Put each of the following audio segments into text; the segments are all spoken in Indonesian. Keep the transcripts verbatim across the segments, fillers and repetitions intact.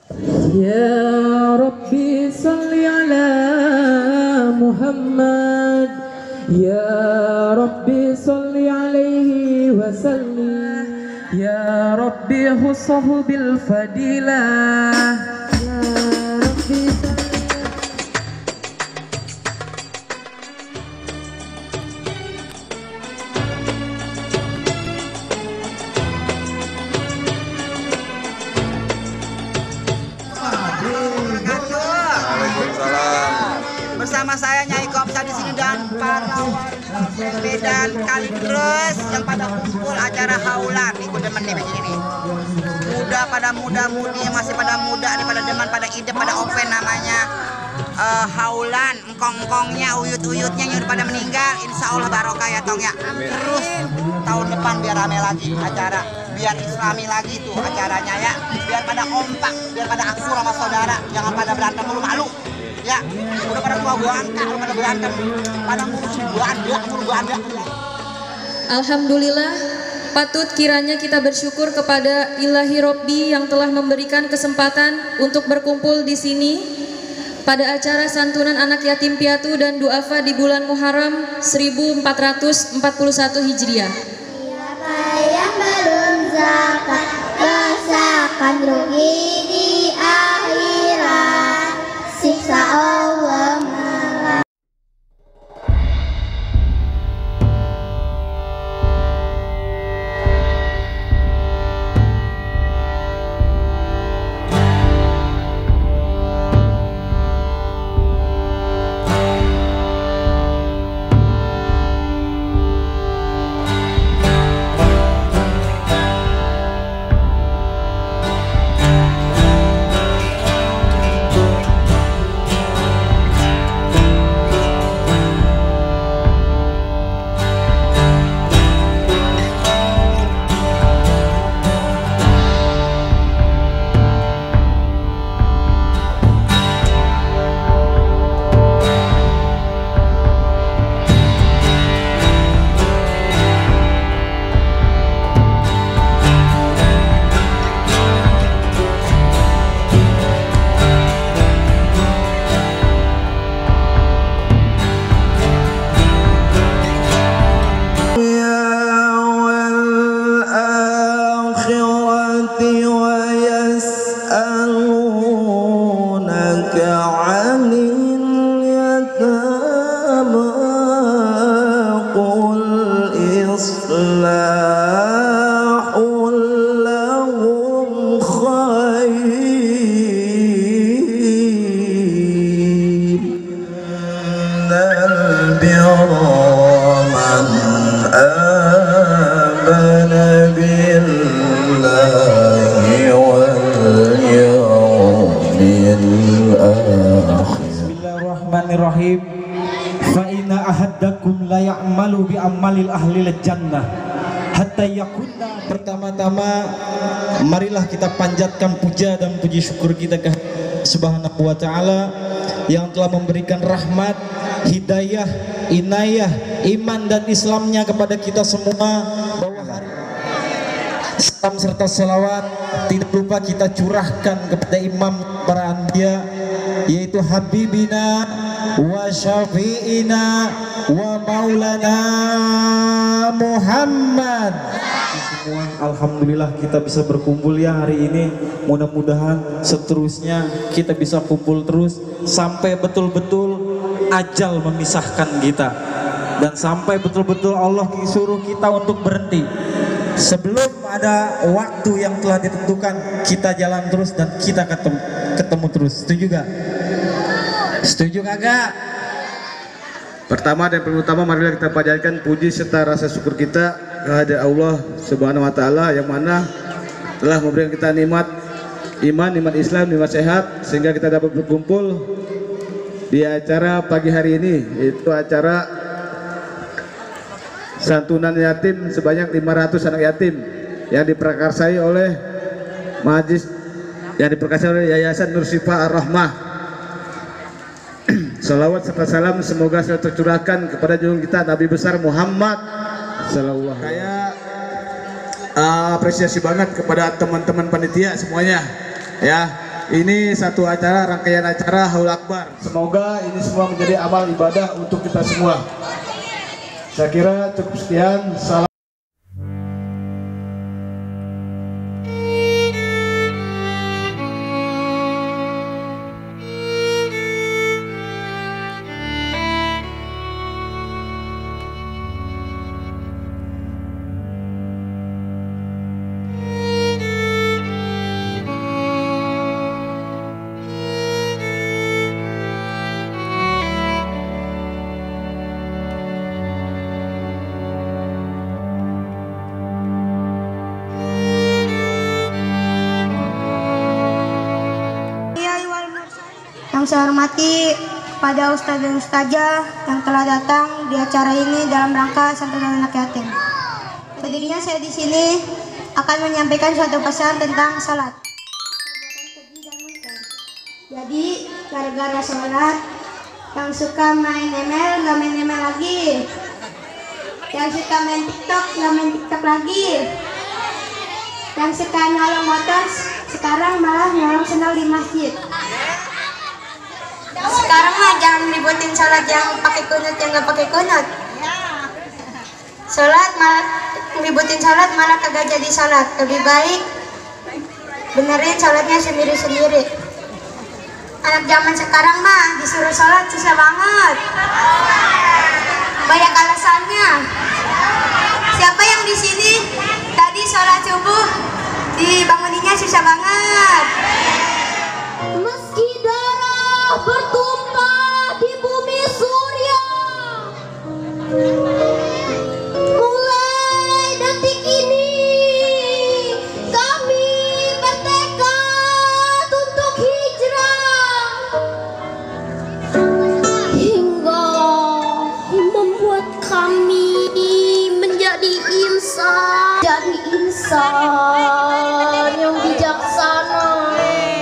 Ya Rabbi salli ala Muhammad, Ya Rabbi salli alaihi wa sallim, Ya Rabbi khussahu bil fadilah, Ya Rabbi salli. Bersama saya Nyai Kopsa di sini dan para Medan Kalideres yang pada kumpul acara haulan. Nih gue demen nih begini nih. Muda pada muda-mudi yang masih pada muda nih, pada demen, pada ide, pada open namanya uh, haulan. Engkong-engkongnya, uyut-uyutnya yang udah pada meninggal. Insya Allah barokah ya Tong ya. Terus tahun depan biar rame lagi acara, biar islami lagi tuh acaranya ya. Biar pada kompak, biar pada akur sama saudara, jangan pada berantem mulu, malu. Ya, udah pada tua gua angka, udah pada berantem, pada ngurusin gua anda, ngurus gua anda. Alhamdulillah, patut kiranya kita bersyukur kepada Ilahi Robbi yang telah memberikan kesempatan untuk berkumpul di sini pada acara santunan anak yatim piatu dan duafa di bulan Muharram seribu empat ratus empat puluh satu Hijriah. Siapa yang belum zakat, rasakan rugi di akhirat. Siksa Allah malam. Bismillahirrahmanirrahim. Fa inna ahadakum la ya'malu bi amalil ahli jannah hatta yakunna. Pertama-tama marilah kita panjatkan puja dan puji syukur kita ke Subhanahu wa taala yang telah memberikan rahmat, hidayah, inayah, iman dan Islamnya kepada kita semua. Bahwa hari salam serta salawat tidak lupa kita curahkan kepada imam para anbiya, yaitu Habibina wa Syafi'ina wa Maulana Muhammad. Semua alhamdulillah kita bisa berkumpul ya hari ini. Mudah-mudahan seterusnya kita bisa kumpul terus sampai betul-betul ajal memisahkan kita, dan sampai betul-betul Allah suruh kita untuk berhenti. Sebelum ada waktu yang telah ditentukan, kita jalan terus dan kita ketemu, ketemu terus. Setuju gak? Setuju kagak? Pertama dan pertama marilah kita panjatkan puji serta rasa syukur kita kepada Allah Subhanahu wa taala yang mana telah memberikan kita nikmat iman, nikmat Islam, nikmat sehat sehingga kita dapat berkumpul di acara pagi hari ini, yaitu acara santunan yatim sebanyak lima ratus anak yatim yang diprakarsai oleh Majlis, yang diprakarsai oleh Yayasan Nur Syifa Ar-Rahmah. Salawat serta salam semoga selalu tercurahkan kepada junjungan kita Nabi besar Muhammad sallallahu alaihi wasallam. Saya uh, apresiasi banget kepada teman-teman panitia semuanya ya, Ini satu acara, rangkaian acara Haul Akbar. Semoga ini semua menjadi amal ibadah untuk kita semua. Saya kira cukup sekian. Salam. Yang saya hormati pada ustadz dan ustazah yang telah datang di acara ini dalam rangka santunan anak yatim. Berdirinya saya di sini akan menyampaikan suatu pesan tentang salat. Jadi gara-gara salat, yang suka main email nggak main email lagi, yang suka main TikTok nggak main TikTok lagi, yang suka nyolong motor sekarang malah nyolong sendal di masjid. Sekarang mah jangan ributin salat yang pakai kunut yang nggak pakai kunut. Salat malah ributin salat malah kagak jadi salat. Lebih baik benerin salatnya sendiri-sendiri. Anak zaman sekarang mah disuruh salat susah banget. Banyak alasannya. Siapa yang di sini tadi salat subuh dibanguninnya susah banget? Meski darah bertumpah di bumi surya, mulai detik ini kami bertekad untuk hijrah hingga membuat kami menjadi insan, jadi insan yang bijaksana.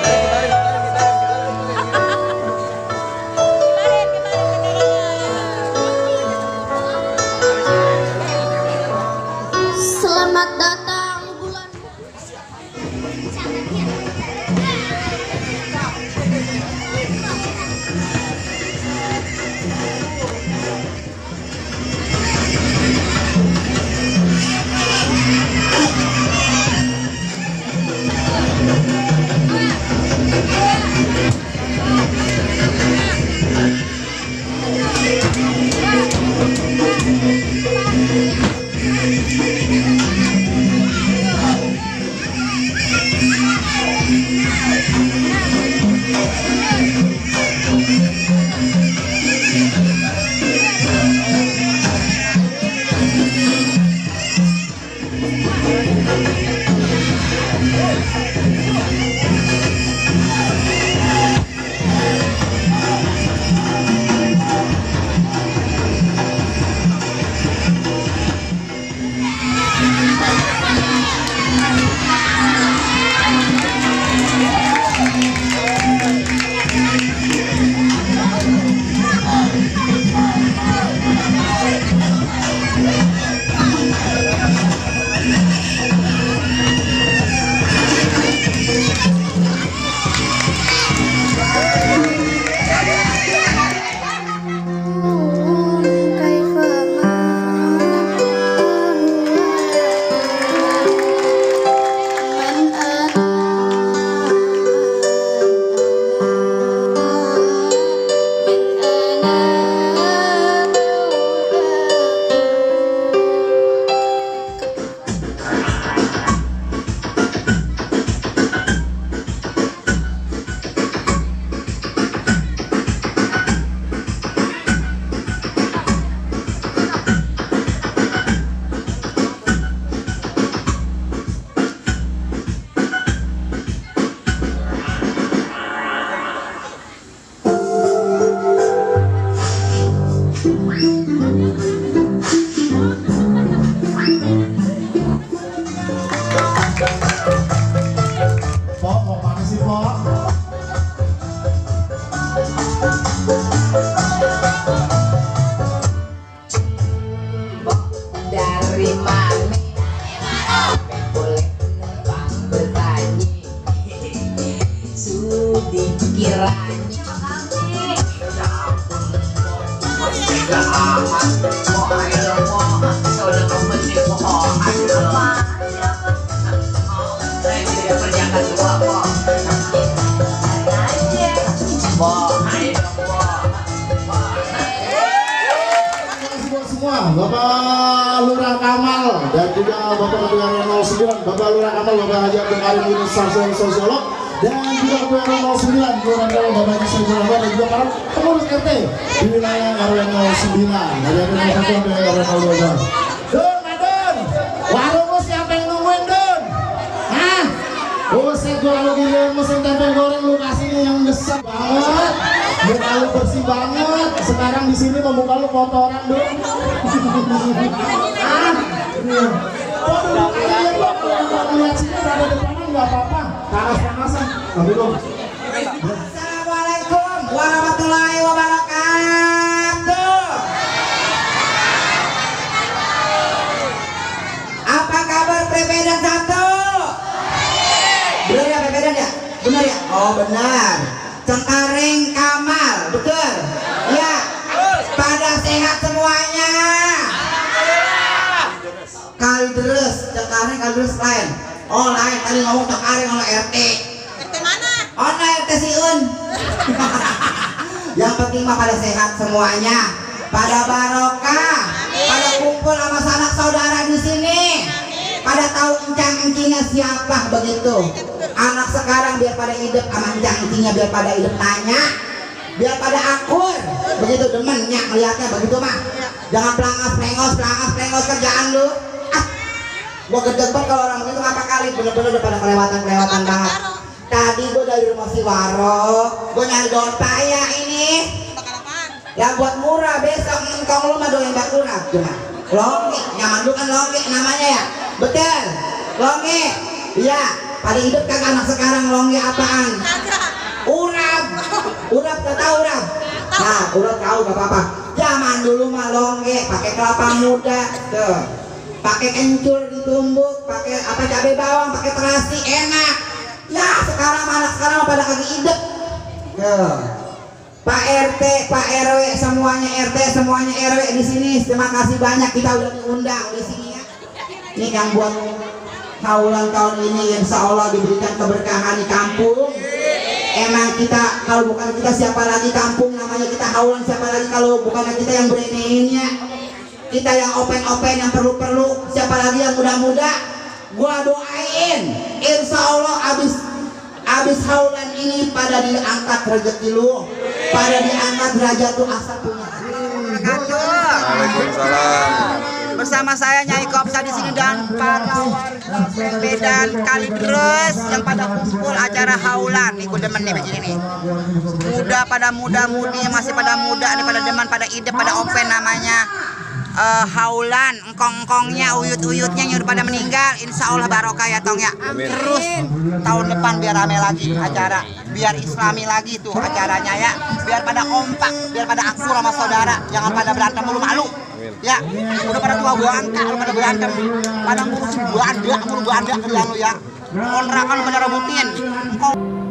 budi kiranya semua Bapak Lurah Kamal dan juga Bapak Ketua R W nol sembilan Bapak Lurah Kamal, Bapak Haji Abdul Karim Yunus Sarsono Sosiolog, dan juga Ketua R W nol sembilan Kelurahan Dalam Bapak Haji Saiful Rahman, dan juga para pengurus R T di wilayah R W nol sembilan. Haji Abdul Karim Satu dan R W nol dua belas. Don, Madon, warungmu siapa yang nungguin Don? Hah? Buset, gue lalu gila mesin tempe goreng lu kasih yang besar banget. Muka lu bersih banget. Sekarang di sini membuka lu kotoran Don. Ah, iya. Oh, duduk aja ya, kalau lihat sini ada depanan nggak apa-apa. Panas-panasan. Tapi dong. Assalamualaikum warahmatullahi wabarakatuh. Apa kabar Pepedan satu? Benar ya Pepedan ya? Benar ya? Oh benar. Cengkareng Kamal, betul? Ya. Pada sehat semuanya. Kalideres, Cengkareng Kalideres lain. Oh lain, tadi ngomong Cengkareng oleh R T. R T mana? Oh nah, R T Siun. Yang penting mah pada sehat semuanya, pada barokah, pada kumpul sama sanak saudara di sini, pada tahu encang-encingnya siapa begitu. Anak sekarang biar pada hidup sama encang-encingnya, biar pada hidup tanya, biar pada akur, begitu demennya melihatnya begitu mah. Jangan pelangos pelengos pelangos pelengos kerjaan lu. Ah, gua gede banget kalau orang begitu ngapa kali, bener-bener udah pada kelewatan kelewatan banget. Tadi gua dari rumah si Waro, gua nyari daun paya ini. Ya buat murah, besok engkong lu mah doyan bakura cuma longi, nyaman dulu kan longi namanya ya, betul longi. Iya, pada hidup kan anak sekarang longi apaan? Urap, urap gak tahu urap? Nah, urap tahu gak apa-apa. Zaman dulu mah longi pakai kelapa muda, tuh, pakai kencur ditumbuk, pakai apa cabai bawang, pakai terasi enak. Ya sekarang anak sekarang pada kaki hidup. Tuh. Pak R T, Pak R W, semuanya R T, semuanya R W di sini. Terima kasih banyak, kita udah diundang di sini ya. Ini kan buat haulan tahun ini, insya Allah diberikan keberkahan di kampung. Emang kita, kalau bukan kita siapa lagi kampung namanya kita haulan, siapa lagi kalau bukan kita yang bereninnya. Kita yang open-open, yang perlu-perlu, siapa lagi yang muda-muda. Gua doain, insya Allah abis abis haulan ini pada diangkat rezeki lu, pada diangkat derajat tuh asal punya. Waalaikumsalam. Bersama saya Nyai Kopsa di sini dan para warga Pepedan Kalideres yang pada kumpul acara haulan. Nih gue demen nih begini nih. Muda pada muda-mudi yang masih pada muda nih, pada demen, pada ide, pada open namanya. Uh, haulan, engkong-engkongnya, uyut-uyutnya yang udah pada meninggal, insya Allah barokah ya Tong ya. Terus tahun depan biar rame lagi acara, biar islami lagi tuh acaranya ya, biar pada kompak, biar pada akur sama saudara, jangan pada berantem mulu, malu ya. Udah pada tua gua angka, lu pada berantem, pada ngurusin gua anda, ngurus gua anda kerjaan lu ya, kontrakan lu pada rebutin. Engkong